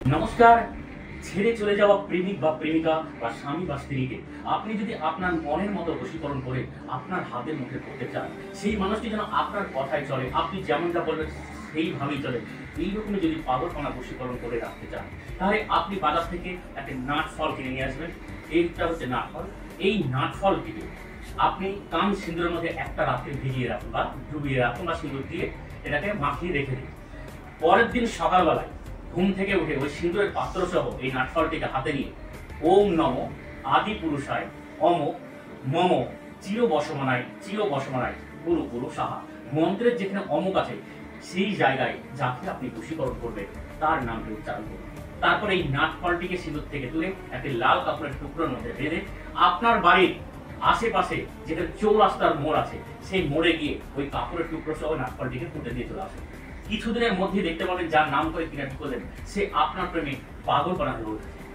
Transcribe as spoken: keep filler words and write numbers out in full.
নমস্কার। ছেড়ে চলে যাওয়া প্রেমিক বা প্রেমিকা বা স্বামী বা স্ত্রীকে আপনি যদি আপনার মনের মতো বশীকরণ করে আপনার হাতের মুঠে করতে চান, সেই মানুষটি যেন আপনার কথায় চলে, আপনি যেমনটা বলবেন সেইভাবেই চলে, এইরকমই যদি পাগলপনা বশীকরণ করে রাখতে চান, তাহলে আপনি বাজার থেকে একটা নাট ফল কিনে নিয়ে আসবেন। এইটা হচ্ছে নাট ফল। এই নাট ফলটিকে আপনি কান সিঁদুরের মধ্যে একটা রাত্রে ভিজিয়ে রাখুন বা ডুবিয়ে রাখুন বা সিঁদুর দিয়ে এটাকে মাখিয়ে রেখে দিন। পরের দিন সকালবেলায় ঘুম থেকে উঠে ওই সিঁদুরের পাত্র সহ এই নাটফলটিকে হাতে নিয়ে ওম নম আদি পুরুষায় অম মম চির বসমানায় চির বসমানায় গুরু গুরু সাহা মন্ত্রের যেখানে অমুক আছে সেই জায়গায় যাকে আপনি বশীকরণ করবেন তার নামটি উচ্চারণ করুন। তারপরে এই নাটফলটিকে সিঁদুর থেকে তুলে একটি লাল কাপড়ের টুকরোর মধ্যে বেঁধে আপনার বাড়ির আশেপাশে যেখানে চৌরাস্তার মোড় আছে সেই মোড়ে গিয়ে ওই কাপড়ের টুকরো সহ নাটফলটিকে পুঁতে দিয়ে চলে আসুন। কিছুদিনের মধ্যে দেখতে পাবেন যার নাম করে কিনাটি করলেন সে আপনার প্রেমে পাগল করা হয়ে উঠবে।